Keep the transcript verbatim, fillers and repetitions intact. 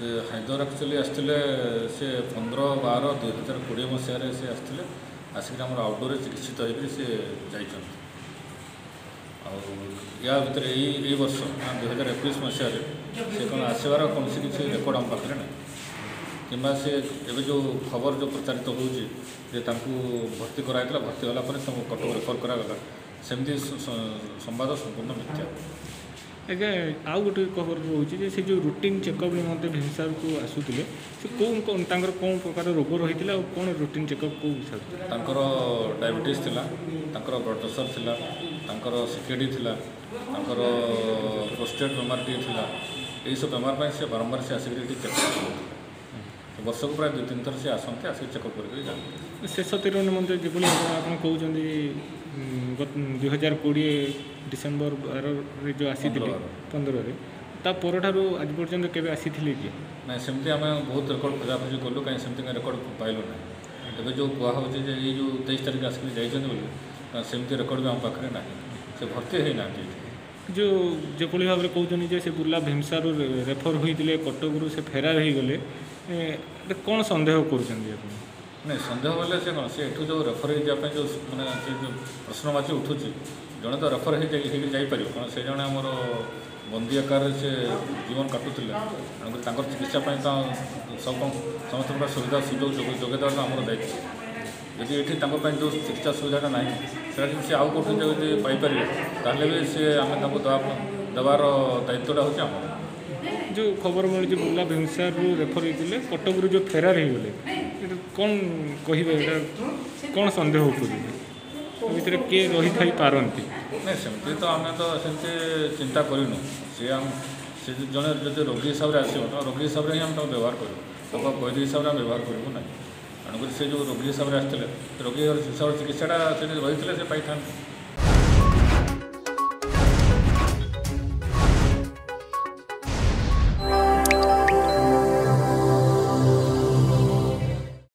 से हैदर एक्चुअली आसते से पंद्रह बार दुई हजार कोड़े मसीह से आसते आसिक आउटडोर चिकित्सित होकर सी जा या भितर यही वर्ष दुई हजार एक मसीह से कौन आसबार कौन किसी रेकर्ड आम पाखे ना कि से जो खबर जो प्रचारित होती भर्ती कराइला भर्ती होगापर कटक रेफर करागला सेमती संवाद संपूर्ण मिथ्या। आज्ञा आउ गोटे खबर रोचे से जो रुटीन चेकअप निमंते भीमसार को आसुले से कौन कौन तांकर कौन प्रकार रोग रही है कौन रुटीन चेकअप को तांकर डायबिटीज थिला तांकर ब्लड प्रेशर थिला तांकर सीकेडी थिला तांकर प्रोस्टेट बेमार टी थिला यही सब बेमार पर से बारंबार से आसिक चेकअप वर्ष को प्राय दुई तीन थर से आसते आसिक चेकअप करके जाते शेष तीर निमंते जो आप कहते दुई हजार कोड़े डिसेम्बर बार जो आसी पंद्रह तापर आज पर्यटन के आसी कि ना सेमती आम बहुत रेकर्ड खोजाखोजी कलु कहीं सेमती रेकर्ड पाइलु ना एवं जो कहुचे ये जो तेईस तारीख आसिक जाइए सेमती रेकर्ड भी आम पाखे ना से भर्ती होना जो जो भाव में कहते से बुर्ला भीमसार रेफर होते कटक से फेरार हो गले कौन सन्देह कर नहीं सन्देह बोले से कौन से जो रेफर होगापी जो मैंने जो प्रश्नवाची उठूँ जड़े तो रेफर हो जापर कौन से जड़े आमर बंदी आकार से जीवन काटुले तेणुकर चिकित्सापी तो सब समस्त प्रकार सुविधा सुजोग जोगे देवा आम दायित्व यदि ये जो चिकित्सा सुविधाटा ना से सी आउ कौन जब पाइपर ताहले भी सी आम देवार दायित्वटा हूँ आम जो खबर मिली बुर्ला भीमसार रेफर होते कटक जो फेरार हो गले कौन कहे कौन सन्देह भर किए रही थी पारती नहीं सेमती तो आम तो सेमती चिंता करूँ सी आम से जड़े जो रोगी हिसाब से आसो तो रोगी हिसाब से ही आम व्यवहार करूँ कैदी हिसाब से व्यवहार करूँ ना तेणुकर से जो रोगी हिसाब से आसते रोगी हिसाब से चिकित्साटा रही है से पाई था।